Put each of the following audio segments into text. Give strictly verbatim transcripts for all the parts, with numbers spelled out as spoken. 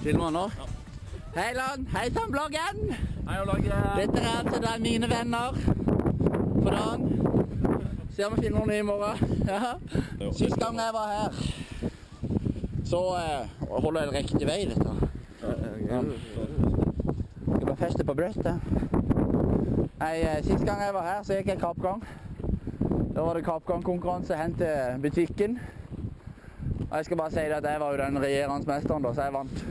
Filmer nå? Ja. Hei Lan, hei sann bloggen! Hei og bloggen! Dette er altså da mine venner på dagen. Se om jeg finner noen i morgen. Ja. Sist gang jeg var her, så uh, holder jeg riktig vei dette. Ja. Jeg bare feste på brøstet. Nei, uh, sist gang jeg var her, så gikk jeg kappgang. Da var det kappgangkonkurranse hen til butikken. Og jeg skal bare si at jeg var jo den regjerende mesteren da, så jeg vant.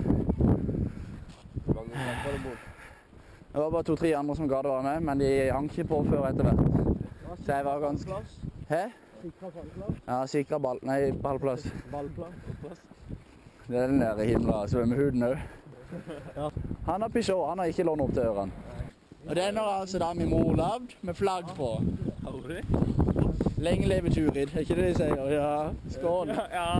Det var bare to-tre andre som gadd å være med, men de hang ikke på før etter hvert. Så jeg var ganske... Hæ? Sikra ballplass? Ja, sikra ball... Nei, ballplass. Ballplass? Det er den der himla svømmehuden også. Ja. Han har Peugeot, han har ikke lånt opp til ørene. Og den har altså da min mor lavd, med flagg på. Har du det? Lenge leve Turid, er ikke det de sier? Ja, skål. Ja, ja.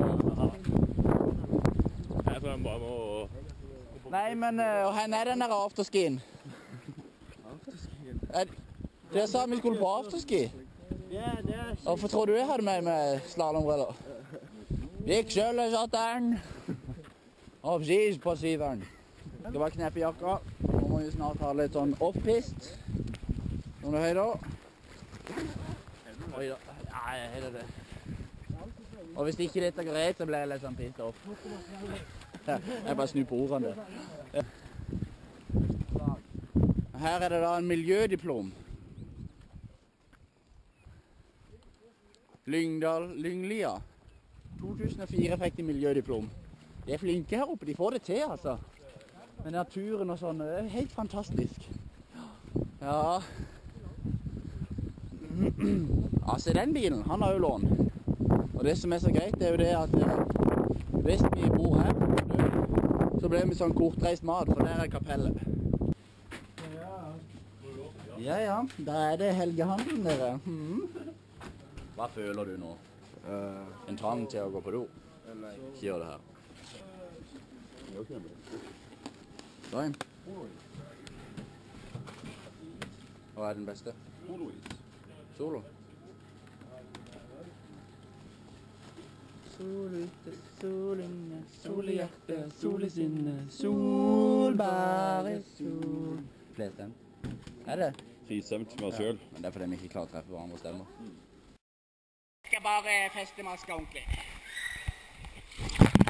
Jeg tror jeg bare må... Nei, men uh, hvor er den der afterskien? Afterskien? Dere sa vi skulle på afterski. Ja, det er... Hvorfor tror du jeg hadde med meg slalombriller? Gikk selv og satt den. Og precis på syveren. Skal bare kneppe jakka. Nå må vi snart ha litt sånn off-pist. Som du hører. Oi da. Nei, jeg hører det. Og hvis ikke dette går rett, så blir jeg litt sånn pist off. Jeg bare snur på ordene. Her er det da en miljødiplom. Lyngdal, Lynglia. to tusen og fire fikk de miljødiplom. De er flinke her oppe, de får det til altså. Med naturen og sånn, det er helt fantastisk. Ja. Altså den bilen, han har jo lån. Og det som er så greit, det er jo det at hvis vi bor her, så blir vi sånn kortreist mat, for der er kapellet. Ja, ja, da er det helgehandelen dere. Hmm. Hva føler du nå? En trang til å gå på do? Ikke gjør det her. Hva er den? Hva er den beste? Solo. Sol ute, sol inne, sol i hjertet, sol i sinne, sol, bare sol. Flerstemt. Er det? Fristemt med oss selv. Ja, men det er fordi vi ikke klarer å treffe hverandre stemmer. Jeg skal bare feste maska ordentlig.